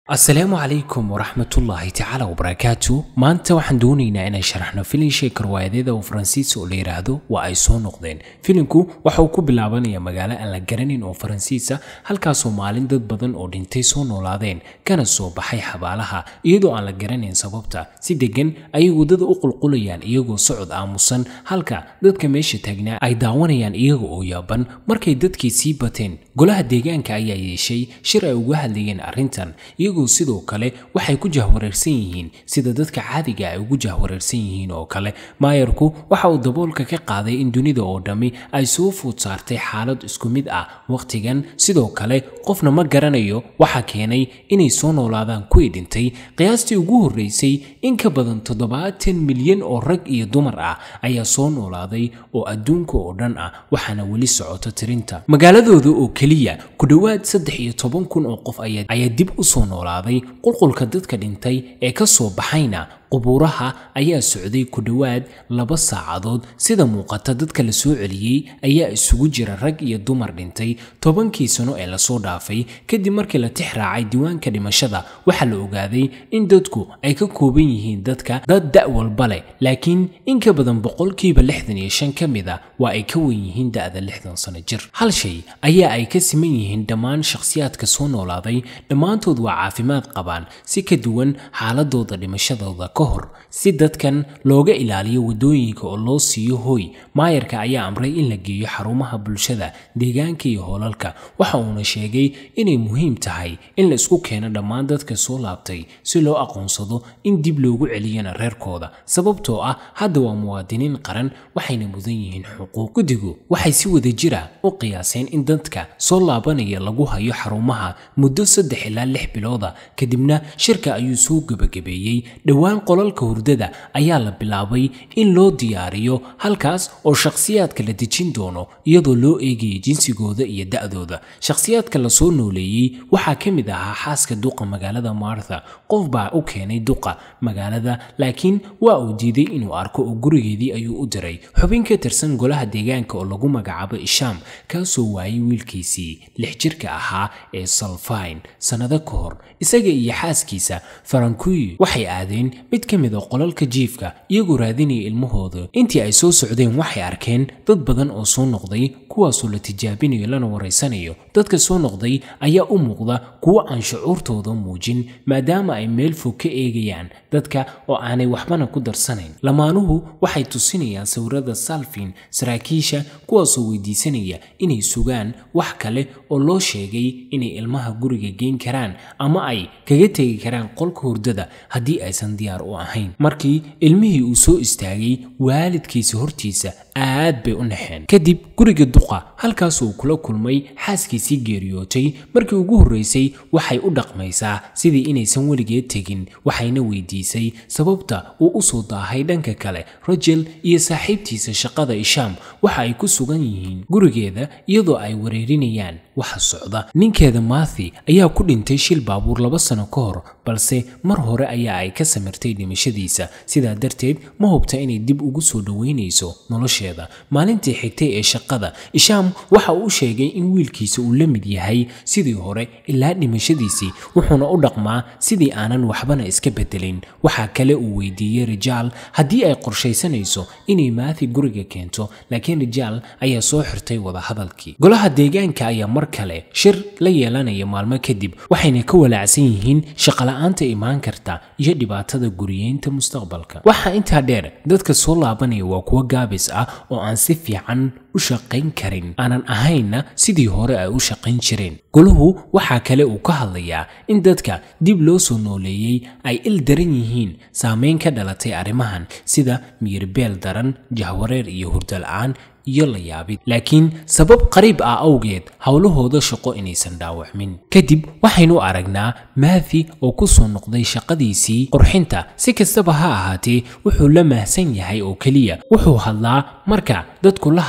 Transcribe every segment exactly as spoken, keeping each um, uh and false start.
السلام عليكم ورحمة الله تعالى وبركاته. ما أنت waxaan doonaynaa inaan sharaxno filin sheekar waayadeeda oo Faransiis oo la yiraahdo waa ay soo noqdeen. Filinku waxa uu ku bilaabanayaa magaalo aan la garanin oo Faransiis ah, halkaas oo maalin dad badan oo dhintay soo noolaadeen kana soo baxay xabaalaha iyadoo aan la garanin sababta. Si degan ayay wadada u qulqulayaan iyagoo socod aamusan, halka dadka meesha taagnaa ay daawanayaan iyagoo oo yaaban. Markay dadkii sii bateen, golaha deegaanka ayaa yeeshay shir ay uga hadlayeen arrintan, iyagoo sidoo kale waxay ku jahwareersan yihiin sida dadka caadiga ay ugu jahwareersan yihiin oo kale. maayarku waxa uu daboolka ka qaaday in dunida oo dhami ay soo food saartay xaalad isku mid ah waqtigan, sidoo kale qofna ma garanayo waxa keenay inay soo noolaadaan kuwii dhintay. qiyaastii ugu horeysay in ka badan toddobaatan milyan oo rag iyo dumar ah ayaa soo noolaaday oo adduunka oo dhan ah, waxaana weli socota tirinta. magaaladooda oo kaliya ku dhawaad saddex iyo toban kun oo qof ayaa dib u soo noolaaday. qulqulka dadka dhintay ee ka soo baxayna qubuuraha ayaa socday ku dhawaad laba saacadood. sida muuqata dadka la soo celiyay ayaa isugu jira rag iyo dumar dhintay tobankii sano ee la soo dhaafay. kadib markii la tixraacay diiwaanka dhimashada, waxaa la ogaaday in dadku ay ka kooban yihiin dadka dad da' walba leh, laakiin in ka badan boqolkiiba lixdan iyo shan ka mid ah waa ay ka weyn yihiin da'da lixdan sano jir. hal shay ayaa ay ka siman yihiin dhammaan shakhsiyaadka soo noolaaday, dhammaantood waa caafimaad qabaan si ka duwan xaaladooda dhimashadooda ka hor. si dadkan looga ilaaliyo wadooyinka oo loo siiyo hooy, maayarka ayaa amray in la geeyo xarumaha bulshada, deegaanka iyo hoolalka. waxa uuna sheegay inay muhiim tahay in la isku keeno dhammaan dadka soo laabtay si loo aqoonsado in dib loogu celiyana reerkooda, sababtoo ah hadda waa muwaadiniin qaran, waxayna mudan yihiin xuquuq. guddigu waxay si wada jira u qiyaaseen in dadka soo laabanaya lagu hayo xarumaha muddo saddex ilaa lix bilooda. kadibna shirka ayuu soo gabagabeeyey. dhowaan qolalka hurdada ayaa la bilaabay in loo diyaariyo, halkaas oo shakhsiyaadka la dejin doono iyadoo loo eegayo jinsigooda iyo da'dooda. shakhsiyaadka la soo nooleeyey waxaa ka mid ahaa xaaska duqa magaalada Martha. qof baa u keenay duqa magaalada, laakiin waa uu diiday inuu arko oo gurigeedii ayuu u diray. xubin ka tirsan golaha deegaanka oo lagu magacaabo Isham, kaasoo waayay wiilkiisii lix jirka ahaa ee Salfine sanado ka hor. isaga iyo xaaskiisa Farankuy waxay aadeen mid ka mid ah qolalka jiifka iyagoo raadinaya ilmahooda. intii ay soo socdeen waxay arkeen dad badan oo soo noqday, kuwaasoo la tijaabinayo lana wareysanayo. dadka soo noqday ayaa u muuqda kuwo aan shucuurtooda muujin, maadaama ay meel fog ka eegayaan dadka oo aanay waxbana ku darsanayn. lamaanuhu waxay tusinayaan sawirada Salfin saraakiisha, kuwaasoo weydiisanaya inay sugaan wax kale oo loo sheegay inay ilmaha guriga geyn karaan ama ay kaga tegi karaan qolka hurdada haddii aysan diyaar u ahayn. markii ilmihii uu soo istaagay waalidkiisa hortiisa, aad bay u naxeen. kadib guriga duqa, halkaas uu kula kulmay xaaskiisii geeriyootay. markii ugu horeysay waxay u dhaqmaysaa sidii inaysan weligeed tegin, waxayna weydiisay sababta uu u soo daahay. dhanka kale, Rachel iyo saaxiibtiisa shaqada Isham waxa ay ku sugan yihiin gurigeeda iyadoo ay wareerinayaan waxa socda. ninkeeda Matthew ayaa ku dhintay shil baabuur laba sano ka hor, balse mar hore ayaa ay ka samirtay dhimashadiisa, sidaa darteed ma hubta inay dib ugu soo dhaweynayso nolosheeda. maalintii xigtay ee shaqada, Isham waxa uu sheegay in wiilkiisa uu la mid yahay sidii hore ilaa dhimashadiisii, wuxuuna u dhaqmaa sidii aanan waxbana iska bedelin. waxa kale uu weydiiyey Rachel haddii ay qorshaysanayso inay Matthew guriga keento, laakiin Rachel ayaa soo xirtay wada hadalkii. golaha deegaanka ayaa mar kale shir la yeelanaya maalmo kadib, waxayna ka walaacsan yihiin shaqala'aanta imaan karta iyo dhibaatada guriyeynta mustaqbalka. waxaa intaa dheer, dadka soo laabanaya waa kuwo gaabis ah oo aan si fiican u shaqayn karin, aanan ahaynna sidii hore ay u shaqayn jireen. goluhu waxaa kale uu ka hadlayaa in dadka dib loo soo nooleeyey ay il daran yihiin saameyn ka dhalatay arrimahan, sida miyirbeel daran, jahwareer iyo hurdo la'aan iyo la yaabid, laakiin sabab qariib ah awgeed howlahooda shaqo inaysan dhaawacmin. kadib waxaynu aragnaa Matthew oo ku soo noqday shaqadiisii qurxinta. si kastaba ha ahaatee, wuxuu la mahsan yahay oo kaliya wuxuu hadlaa marka dadku la hadlaan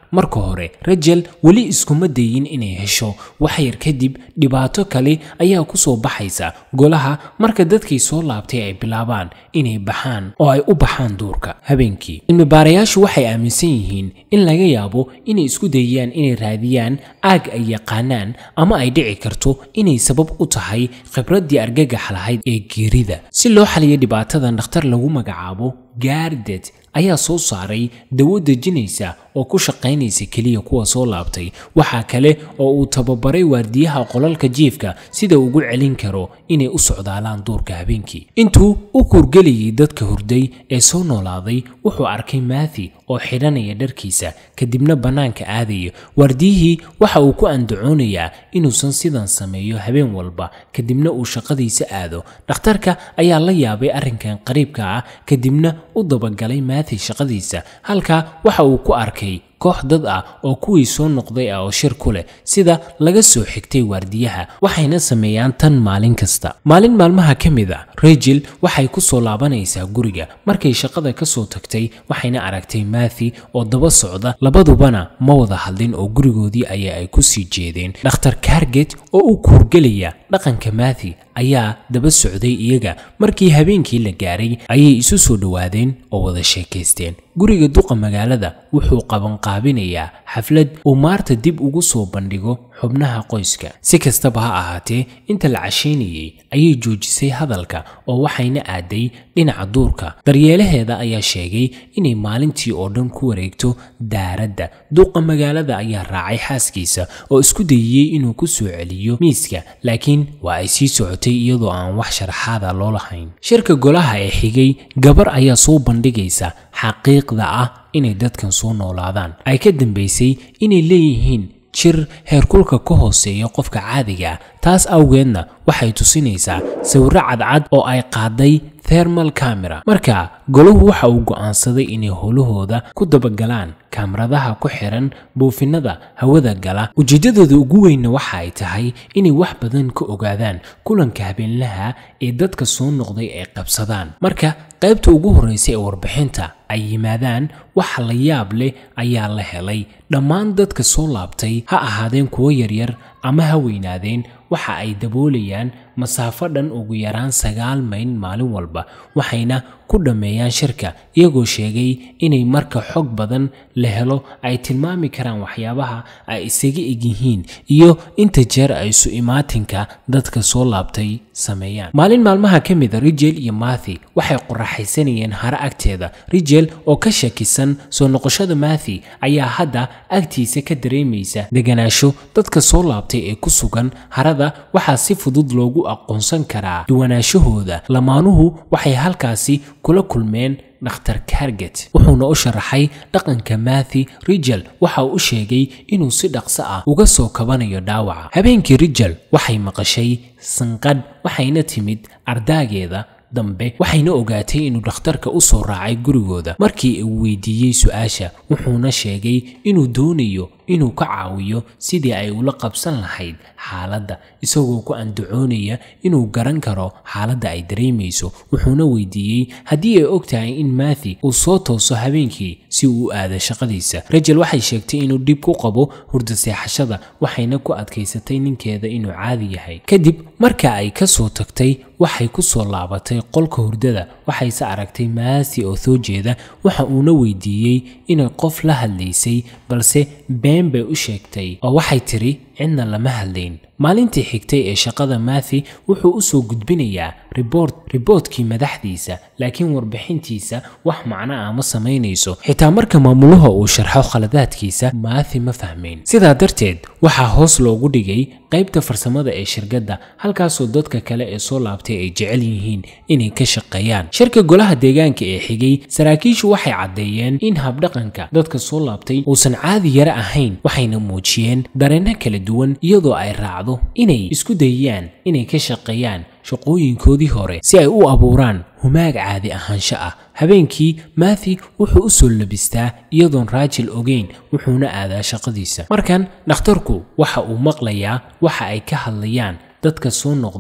marka hore Rachel wali iskuma dayin inay hesho wax yar kadib dhibaato kale ayaa ku soo baxaysa golaha marka dadkii soo laabtay ay bilaabaan inay baxaan oo ay u baxaan duurka habeenkii. Cilmi-baarayaashu waxay aaminsan yihiin in laga yaabo inay isku dayayaan inay raadiyaan aag ay yaqaanaan ama ay dhici karto inay sabab u tahay khibradii argagax lahayd ee geerida. Si loo xaliyo dhibaatada, dhakhtar lagu magacaabo Gardet ayaa soo saaray dawo dejinaysa oo ku shaqaynaysa kaliya kuwa soo laabtay. waxa kale oo uu tababaray waardiyaha qolalka jiifka sida ugu celin karo inay u socdaalaan duurka habeenkii. intuu u kurgeliyay dadka hurday ee soo noolaaday, wuxuu arkay Matthew oo xidhanaya dharkiisa kadibna banaanka aadaya. waardiyihii waxa uu ku andacoonayaa inuusan sidan sameeyo habeen walba kadibna uu shaqadiisa aado. dhakhtarka ayaa la yaabay arrinkan qariibka ah kadibna u dabagalay Matthew shaqadiisa. halka waxa uu ku arkay koox dad ah oo kuwii soo noqday ah oo shir ku leh sida laga soo xigtay waardiyaha, waxayna sameeyaan tan maalin kasta. maalin maalmaha ka mid ah, Rachel waxay ku soo laabanaysaa guriga markay shaqada ka soo tagtay, waxayna aragtay Matthew oo daba socda. labadubana ma wada hadlin oo gurigoodii ayaa ay ku sii jeedeen. dhakhtar Garget oo u kurgelaya dhaqanka Matthew ayaa daba socday iyaga. markii habeenkii la gaaray ayay isu soo dhawaadeen oo wada sheekaysteen. guriga duqa magaalada wuxuu qaban qaabinayaa xaflad uu Martha dib ugu soo bandhigo xubnaha qoyska. si kastaba ha ahaatee, inta la cashaynayay ayay joojisay hadalka oo waxayna aaday dhinaca duurka. daryeelaheeda ayaa sheegay inay maalintii oo dhan ku wareegto daaradda. duqa magaalada ayaa raacay xaaskiisa oo isku dayay inuu ku soo celiyo miiska, laakiin waa ay sii socotay iyadoo aan wax sharaxaada loo lahayn. shirka golaha ee xigay, gabar ayaa soo bandhigaysa xaqiiqda ah inay dadkan soo noolaadaan. ay ka dambeysay inay leeyihiin jir heerkulka ka hooseeya qofka caadiga ah. taas awgeedna waxay tusinaysaa sawirro cadcad oo ay qaaday thermal camera. marka golahu waxa uu go'aansaday inay howlahooda ku dabagalaan kaamiradaha ku xiran buufinada hawada gala. ujeedadooda ugu weynna waxa ay tahay inay wax badan ka ogaadaan kulanka habeenlaha ee dadka soo noqday ay qabsadaan. marka qaybta ugu horeysa ee warbixinta ay yimaadaan, wax la yaab leh ayaa la helay. dhammaan dadka soo laabtay, ha ahaadeen kuwo yaryar ama ha weynaadeen, waxa ay daboolayaan masaafo dhan ugu yaraan sagaal mayl maalin walba, waxayna ku dhameeyaan shirka iyagoo sheegay inay marka xog badan la helo ay tilmaami karaan waxyaabaha ay isaga egyihiin iyo inta jeer ay isu imaatinka dadka soo laabtay sameeyaan. maalin maalmaha ka mid ah, Rachel iyo Matthew waxay qoraxaysanayeen hara agteeda. Rachel oo ka shakisan soo noqoshada Matthew ayaa hadda agtiisa ka dareemaysa deganaansho. dadka soo laabtay ee ku sugan harada waxaa si fudud loogu aqoonsan karaa duwanaashahooda. lamaanuhu waxay halkaasi kula kulmeen dhakhtar Garget, wuxuuna u sharaxay dhaqanka Matthew. Rachel waxa uu sheegay inuu si dhaqso ah uga soo kabanayo dhaawaca. habeenkii Rachel waxay maqashay sanqadh, waxayna timid ardaageeda dambe, waxayna ogaatay inuu dhakhtarka u soo raacay gurigooda. markii uu weydiiyey su'aasha, wuxuuna sheegay inuu doonayo inuu ka caawiyo sidii ay ula qabsan lahayd xaaladda, isagoo ku andacoonaya inuu garan karo xaaladda ay dareemayso. wuxuuna weydiiyey haddii ay ogtahay in Matthew uu soo tooso habeenkii si uu u aado shaqadiisa. Rachel waxay sheegtay inuu dib ku qabo hurda seexashada, waxayna ku adkaysatay ninkeeda inuu caadi yahay. kadib marka ay ka soo tagtay, waxay ku soo laabatay qolka hurdada. waxayse aragtay Matthew oo soo jeeda. waxa uuna weydiiyey inay qof la hadlaysay, balse been bay u sheegtay oo waxay tiri cidna lama hadlayn. maalintii xigtay ee shaqada, Matthew wuxuu u soo gudbinayaa report reportkii madaxdiisa, laakiin warbixintiisa wax macno ah ma sameynayso. xitaa marka maamulaha uu sharxo khaladaadkiisa, Matthew ma fahmayn. sidaa darteed waxaa hoos loogu dhigay qaybta farsamada ee shirkadda, halkaasoo dadka kale ee soo laabtay ay jecel yihiin inay ka shaqeeyaan. shirka golaha deegaanka ee xigay, saraakiishu waxay caddeeyeen in habdhaqanka dadka soo laabtay uusan caadi yara ahayn, waxayna muujiyeen dareenno kala duwan iyadoo ay raacdo inay isku dayayaan inay ka shaqeeyaan shaqooyinkoodii hore si ay u abuuraan humaag caadi ahaansho ah. habeenkii Matthew wuxuu u soo labistaa iyadoon Rachel ogeyn, wuxuuna aadaa shaqadiisa. markan dhakhtarku waxa uu maqlayaa waxa ay ka hadlayaan dadka soo noqday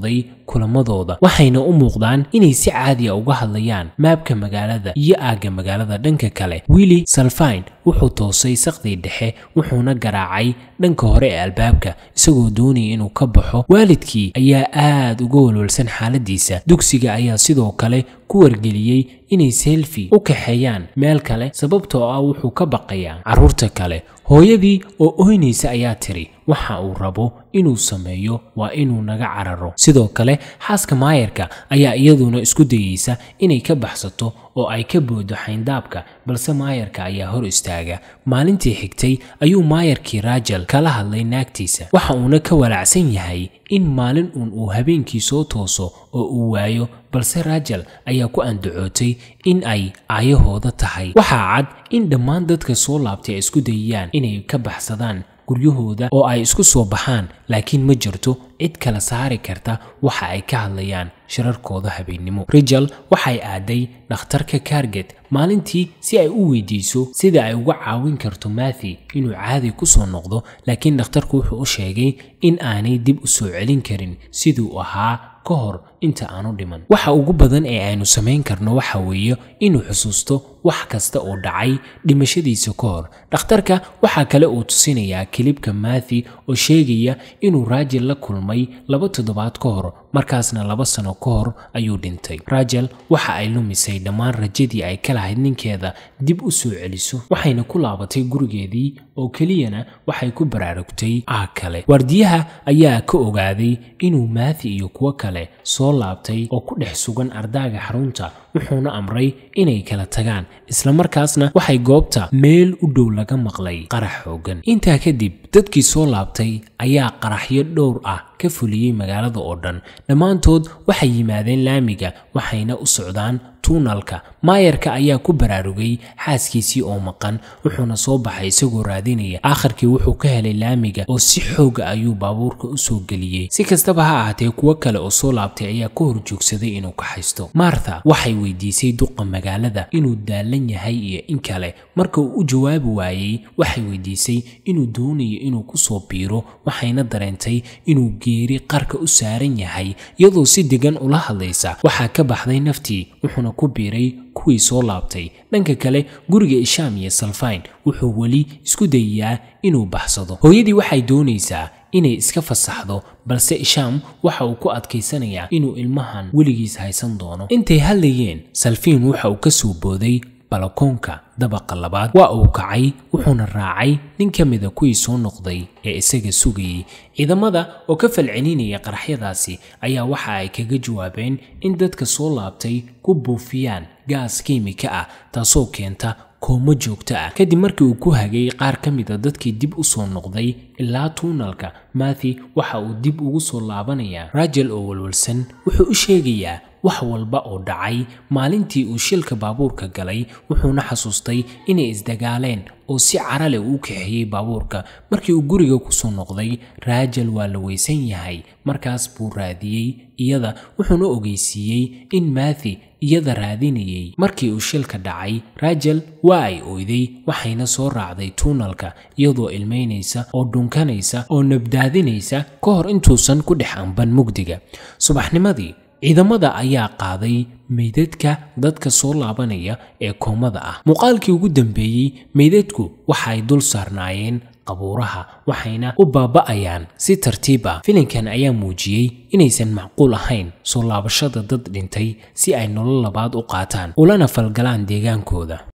kulamadooda waxayna u muuqdaan inay si caadi ah uga hadlayaan maabka magaalada iyo aaga magaalada. dhanka kale Willie Salfine wuxuu toosay saqdii dhexe wuxuuna garaacay dhanka hore ee albaabka isagoo doonaya inuu ka baxo. waalidkii ayaa aad uga walwalsan xaaladiisa. dugsiga ayaa sidoo kale ku wargeliyay inay selfie u kaxeeyaan meel kale sababtoo ah wuxuu ka baqayaa carruurta kale. hooyadii oo oynaysa ayaa tiri waxa uu rabo inuu sameeyo waa inuu naga cararo. sidoo kale xaaska maayarka ayaa iyaduna isku dayaysa inay ka baxsato oo ay ka boodo xayndaabka balse maayarka ayaa hor istaaga. maalintii xigtay ayuu maayarkii Rachel kala hadlay naagtiisa waxa uuna ka walacsan yahay in maalin uun uu habeenkii soo tooso oo uu waayo balse Rachel ayaa ku andacootay in ay aayahooda tahay. waxaa cad in dhammaan dadka soo laabtay ay isku dayayaan inay ka baxsadaan guryahooda oo ay isku soo baxaan laakiin ma jirto cid kala saari karta waxa ay ka hadlayaan shirarkooda habeenimo. Rachel waxay aaday dhakhtarka Carget maalintii si ay u weydiiso sida ay uga caawin karto Matthew inuu caadi ku soo noqdo laakiin dhakhtarku wuxuu u sheegay in aanay dib u soo celin karin siduu ahaa ka hor inta aanu dhiman. waxa ugu badan ee aynu samayn karno waxa weeye inuu xusuusto wax kasta oo dhacay dhimashadiisa ka hor. dhakhtarka waxa kale uu tusinayaa kilibka Matthew oo sheegaya inuu Rachel la kulmay laba toddobaad ka hor markaasna laba sano ka hor ayuu dhintay. Rachel waxa ay lumisay dhammaan rajadii ay ka lahayd ninkeeda dib u soo celiso waxayna ku laabatay gurigeedii oo keliyana waxay ku baraarugtay aag kale. waardiyaha ayaa ka ogaaday inuu Matthew iyo kuwa kale soo laabtay oo ku dhex sugan ardaaga xarunta wuxuuna amray inay kala tagaan isla markaasna waxay goobta meel u dhow laga maqlay qarax xoogan. intaa kadib dadkii soo laabtay ayaa qaraxyo dhowr ah ka fuliyay magaalada oo dhan. dhammaantood waxay yimaadeen laamiga waxayna u socdaan tuunalka. maayarka ayaa ku baraarugay xaaskiisii oo maqan wuxuuna soo baxay isagoo raadinaya. aakhirkii wuxuu ka helay laamiga oo si xooga ayuu baabuurka u soo geliyay. si kastaba ha ahaatee kuwa kale oo soo laabtay ayaa ka horjoogsaday inuu ka haysto. Martha waxay weydiisay duqa magaalada inuu daalan yahay iyo in kale. marka uu u jawaabi waayay waxay weydiisay inuu doonayo inuu ku soo biiro waxayna dareentay inuu geeri qarka u saaran yahay iyadoo si degan ula hadlaysa. waxaa ka baxday naftii wuxuuna ku biiray kuwii soo laabtay. dhanka kale guriga Isham iyo Salfine wuxuu wali isku dayayaa inuu baxsado. hooyadii waxay doonaysaa inay iska fasaxdo balse Isham waxa uu ku adkaysanayaa inuu ilmahan weligiis haysan doono. intay hadlayeen Salfine waxa uu ka soo booday balakoonka dabaqa labaad. waa uu kacay wuxuuna raacay nin ka mid ah kuwii soo noqday ee isaga sugayay. ciidamada oo ka falcelinaya qaraxyadaasi ayaa waxa ay kaga jawaabeen in dadka soo laabtay ku buufiyaan gaas kiimika ah taasoo keenta koomo joogto ah. kadib markii uu ku hagay qaar ka mid ah dadkii dib u soo noqday ilaa tuunalka, Matthew waxa uu dib ugu soo laabanayaa. Rachel oo walwalsan wuxuu u sheegayaa wax walba oo dhacay maalintii uu shilka baabuurka galay wuxuuna xasuustay inay isdagaaleen oo si carale uu kaxeeyay baabuurka. markii uu guriga ku soo noqday Rachel waa la weysan yahay markaas buu raadiyay iyada wuxuuna ogeysiiyay in Matthew iyada raadinayay. markii uu shilka dhacay Rachel waa ay oyday waxayna soo raacday tuunalka iyadoo ilmeynaysa oo dhunkanaysa oo nabdaadinaysa ka hor intuusan ku dhex amban mugdiga. subaxnimadii ciidamada ayaa qaaday meydadka dadka soo laabanaya ee koomada ah. muuqaalkii ugu dambeeyay meydadku waxay dul saarnaayeen qabuuraha waxayna u baaba'ayaan si tartiib ah. filimkan ayaa muujiyay inaysan macquul ahayn soo laabashada dad dhintay si ay nolol labaad u qaataan ulana falgalaan deegaankooda.